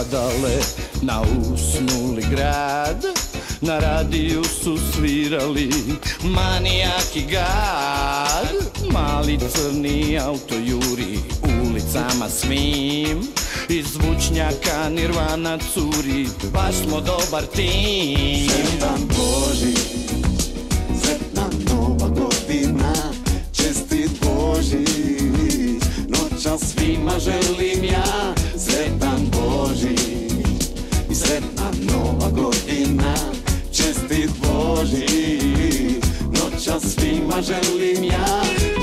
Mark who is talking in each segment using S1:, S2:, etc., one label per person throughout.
S1: padale na usnuli grad. Na radiju su svirali Manijak i Gad. Mali crni auto juri ulicama svim, iz zvučnjaka Nirvana curi, baš smo dobar tim.
S2: Sretan Božić, sretna nova godina, čestit Božić, noća svima želim ja. Sretan Božić i sretna nova godina, čestit Božić, noća svima želim ja.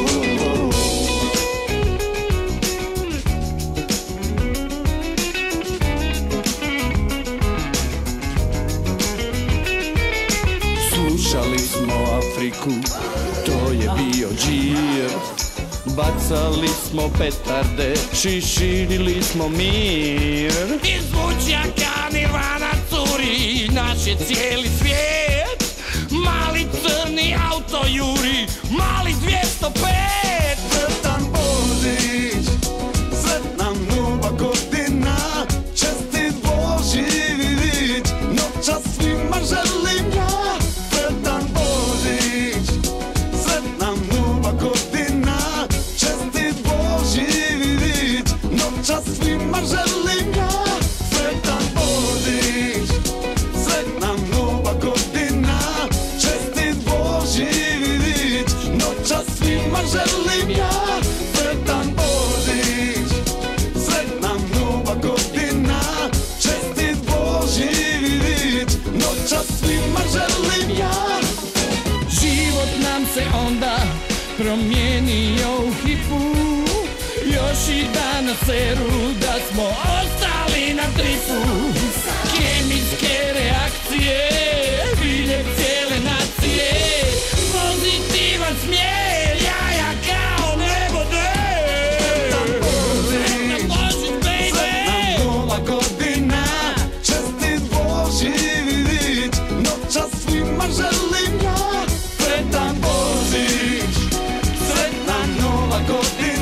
S1: Slušali smo Afriku, to je bio džir. Bacali smo petarde, šiširili smo mir. Iz zvučnjaka Nirvana curi, naš je cijeli svijet. Mali crni auto juri, mali 205.
S2: Sretan Božić, sretna nova godina, čestit Božić, noća svima želim ja. Sretan Božić, sretna nova godina, čestit Božić, noća svima želim ja. Sretan Božić, sretna nova godina, čestit Božić, noća svima želim ja. Sretan Božić, sretna nova godina, čestit Božić, noća svima želim ja.
S1: Život nam se onda promijenio u hipu, još i danas seru da smo ostali na tripu. Kemijske reakcije, biljev cijele nacije, pozitivan smjer, jaja kao nebo
S2: Sretan Božić, sretna nova godina, čestit Božić, noća svima želim ja. Sretan Božić, sretna nova godina,